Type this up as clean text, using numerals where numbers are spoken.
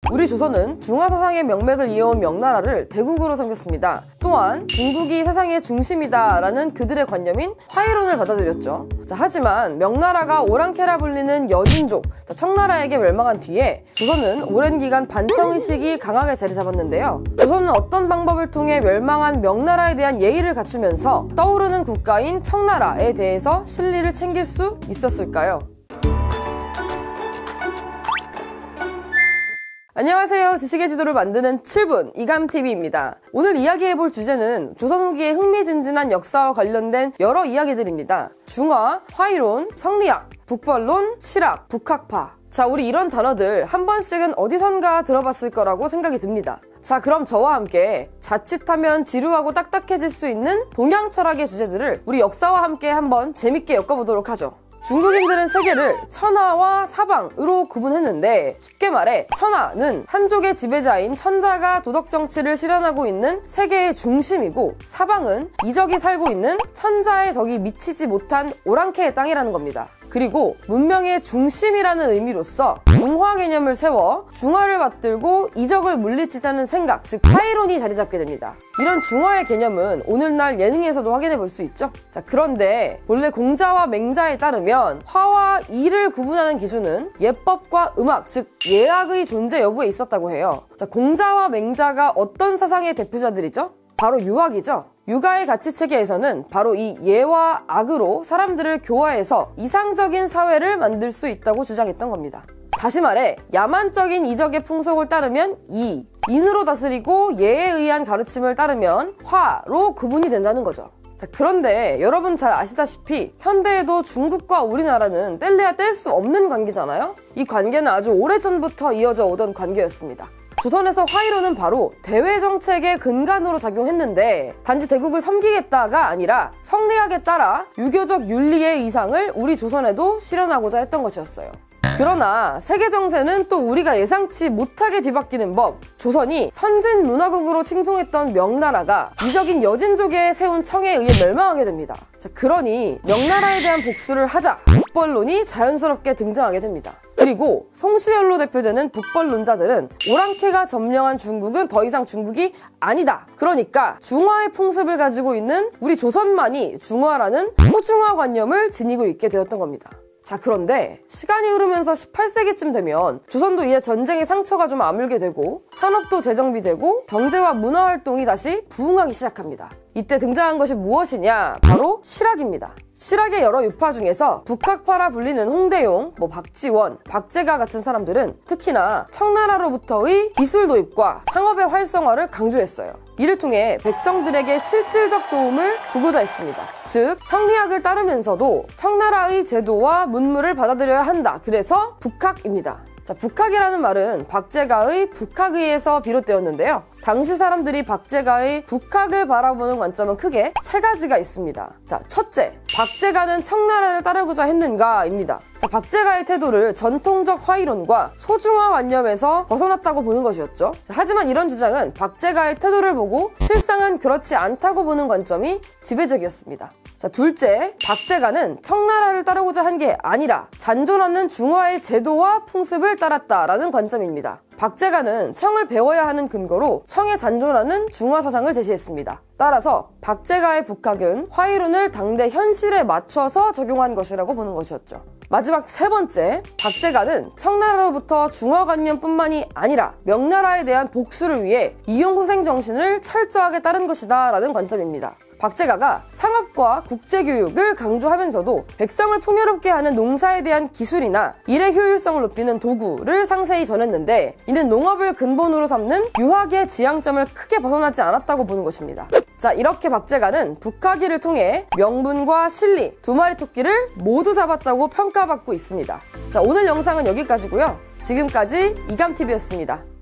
우리 조선은 중화사상의 명맥을 이어온 명나라를 대국으로 섬겼습니다. 또한 중국이 세상의 중심이다라는 그들의 관념인 화이론을 받아들였죠. 하지만 명나라가 오랑캐라 불리는 여진족, 청나라에게 멸망한 뒤에 조선은 오랜 기간 반청의식이 강하게 자리 잡았는데요. 조선은 어떤 방법을 통해 멸망한 명나라에 대한 예의를 갖추면서 떠오르는 국가인 청나라에 대해서 실리를 챙길 수 있었을까요? 안녕하세요. 지식의 지도를 만드는 7분 이감TV입니다. 오늘 이야기해볼 주제는 조선 후기의 흥미진진한 역사와 관련된 여러 이야기들입니다. 중화, 화이론, 성리학, 북벌론, 실학, 북학파. 자, 우리 이런 단어들 한 번씩은 어디선가 들어봤을 거라고 생각이 듭니다. 자, 그럼 저와 함께 자칫하면 지루하고 딱딱해질 수 있는 동양 철학의 주제들을 우리 역사와 함께 한번 재밌게 엮어보도록 하죠. 중국인들은 세계를 천하와 사방으로 구분했는데, 쉽게 말해 천하는 한족의 지배자인 천자가 도덕 정치를 실현하고 있는 세계의 중심이고, 사방은 이적이 살고 있는 천자의 덕이 미치지 못한 오랑캐의 땅이라는 겁니다. 그리고 문명의 중심이라는 의미로서 중화 개념을 세워 중화를 받들고 이적을 물리치자는 생각, 즉 화이론이 자리 잡게 됩니다. 이런 중화의 개념은 오늘날 예능에서도 확인해 볼 수 있죠. 자, 그런데 본래 공자와 맹자에 따르면 화와 이를 구분하는 기준은 예법과 음악, 즉 예학의 존재 여부에 있었다고 해요. 자, 공자와 맹자가 어떤 사상의 대표자들이죠? 바로 유학이죠. 육아의 가치체계에서는 바로 이 예와 악으로 사람들을 교화해서 이상적인 사회를 만들 수 있다고 주장했던 겁니다. 다시 말해 야만적인 이적의 풍속을 따르면 인으로 다스리고 예에 의한 가르침을 따르면 화로 구분이 된다는 거죠. 자, 그런데 여러분 잘 아시다시피 현대에도 중국과 우리나라는 뗄래야 뗄 수 없는 관계잖아요? 이 관계는 아주 오래전부터 이어져 오던 관계였습니다. 조선에서 화이론은 바로 대외정책의 근간으로 작용했는데, 단지 대국을 섬기겠다가 아니라 성리학에 따라 유교적 윤리의 이상을 우리 조선에도 실현하고자 했던 것이었어요. 그러나 세계 정세는 또 우리가 예상치 못하게 뒤바뀌는 법, 조선이 선진 문화국으로 칭송했던 명나라가 이적인 여진족에 세운 청에 의해 멸망하게 됩니다. 자, 그러니 명나라에 대한 복수를 하자, 북벌론이 자연스럽게 등장하게 됩니다. 그리고 송시열로 대표되는 북벌론자들은 오랑캐가 점령한 중국은 더 이상 중국이 아니다. 그러니까 중화의 풍습을 가지고 있는 우리 조선만이 중화라는 소중화 관념을 지니고 있게 되었던 겁니다. 자, 그런데 시간이 흐르면서 18세기쯤 되면 조선도 이제 전쟁의 상처가 좀 아물게 되고 산업도 재정비되고 경제와 문화활동이 다시 부흥하기 시작합니다. 이때 등장한 것이 무엇이냐? 바로 실학입니다. 실학의 여러 유파 중에서 북학파라 불리는 홍대용, 박지원, 박제가 같은 사람들은 특히나 청나라로부터의 기술 도입과 상업의 활성화를 강조했어요. 이를 통해 백성들에게 실질적 도움을 주고자 했습니다. 즉, 성리학을 따르면서도 청나라의 제도와 문물을 받아들여야 한다. 그래서 북학입니다. 자, 북학이라는 말은 박제가의 북학의에서 비롯되었는데요. 당시 사람들이 박제가의 북학을 바라보는 관점은 크게 세 가지가 있습니다. 자, 첫째, 박제가는 청나라를 따르고자 했는가입니다. 자, 박제가의 태도를 전통적 화이론과 소중화 관념에서 벗어났다고 보는 것이었죠. 자, 하지만 이런 주장은 박제가의 태도를 보고 실상은 그렇지 않다고 보는 관점이 지배적이었습니다. 자, 둘째, 박제가는 청나라를 따르고자 한 게 아니라 잔존하는 중화의 제도와 풍습을 따랐다라는 관점입니다. 박제가는 청을 배워야 하는 근거로 청에 잔존하는 중화 사상을 제시했습니다. 따라서 박제가의 북학은 화이론을 당대 현실에 맞춰서 적용한 것이라고 보는 것이었죠. 마지막 세 번째, 박제가는 청나라로부터 중화관념뿐만이 아니라 명나라에 대한 복수를 위해 이용후생 정신을 철저하게 따른 것이다 라는 관점입니다. 박제가가 상업과 국제교육을 강조하면서도 백성을 풍요롭게 하는 농사에 대한 기술이나 일의 효율성을 높이는 도구를 상세히 전했는데, 이는 농업을 근본으로 삼는 유학의 지향점을 크게 벗어나지 않았다고 보는 것입니다. 자, 이렇게 박제가는 북학의를 통해 명분과 실리, 두 마리 토끼를 모두 잡았다고 평가받고 있습니다. 자, 오늘 영상은 여기까지고요. 지금까지 이감TV였습니다.